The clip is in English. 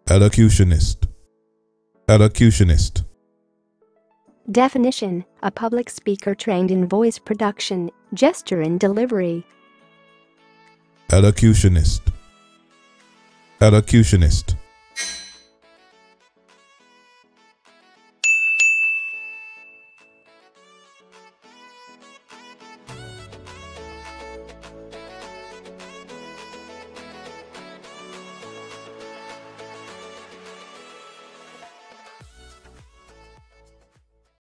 Elocutionist. Elocutionist. Definition: a public speaker trained in voice production, gesture and delivery. Elocutionist. Elocutionist.